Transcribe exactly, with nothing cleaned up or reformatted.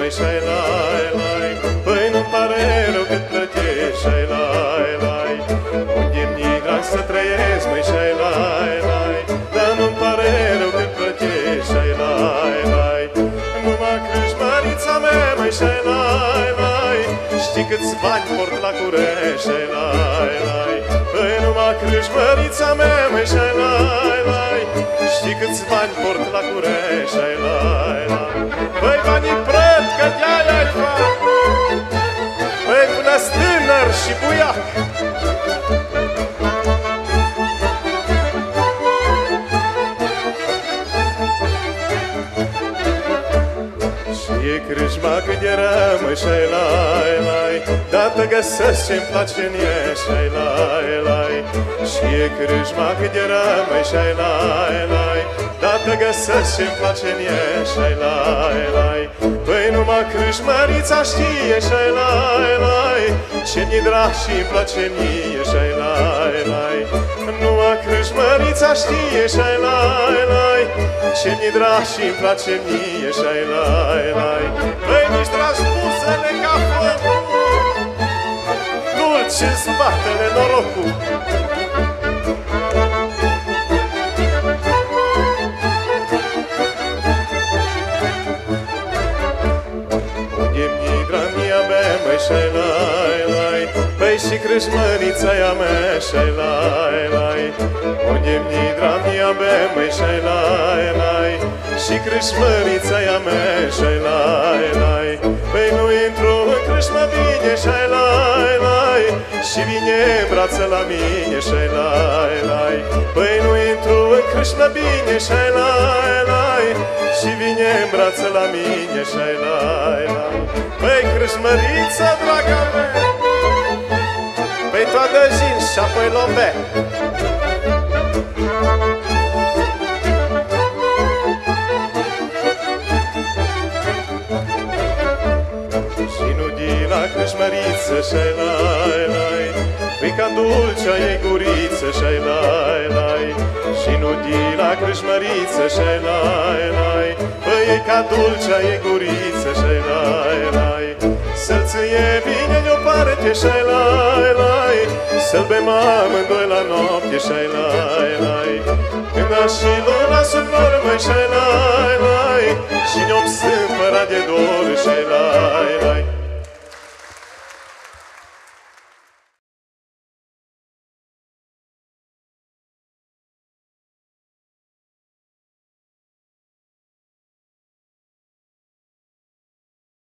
măi, șai, lai, lai. Păi nu-mi pare rău cât plătești, șai, lai, lai. Unde-mi drag să trăiesc, măi, șai, lai, lai. Dar nu-mi pare rău cât plătești, șai, lai, lai. Numai crâșmărița mea, măi, șai, lai, lai. Știi câți bani port la curești, șai, lai, lai. Păi numai crâșmărița mea, măi, șai, lai, lai. Știi câți bani port la curești, șai, lai, lai. Păi banii prăt, că de-aia-i fac. Păi până-s tânăr și buiac. E crâșma cât era, măi, șai, lai, lai. Dar te găsesc ce-mi place în ea, șai, lai, lai. Și e crâșma cât era, măi, șai, lai, lai. Dar te găsesc ce-mi place în ea, șai, lai, lai. Păi numai crâșmărița știe, șai, lai, lai. Ce-mi drag și-mi place mie, șai, lai, lai. Numai crâșmărița știe, șai, lai, lai. Ce-mi drag și-mi place mie, șai, lai, lai. Păi nici transpusele ca focul, dulce-n spatele norocul. Unde-mi drag-mia mea, măi, șai, lai, lai. Păi și crâșmărița-ia mea, șai, lai, lai. Unde-mi drag-mia mea, măi, șai, lai, lai. Și crâșmărița-ia mea, șai, lai, lai. Păi nu intru în crâșmă bine, șai, lai, lai. Și vine în brață la mine, șai, lai, lai. Păi nu intru în crâșmă bine, șai, lai, lai. Și vine în brață la mine, șai, lai, lai. Păi crâșmărița, draga mea, păi toată jin și apoi lombe. Crâșmăriță, șai, lai, lai. Păi ca dulcea ei guriță, șai, lai, lai. Și nu di la crâșmăriță, șai, lai, lai. Păi e ca dulcea ei guriță, șai, lai, lai. Să-l ție bine de-o parte, șai, lai, lai. Să-l bem amândoi la noapte, șai, lai, lai. Când aș și luna sub nor, măi, șai, lai, lai. Și ne-om sâmpărat de dor, șai,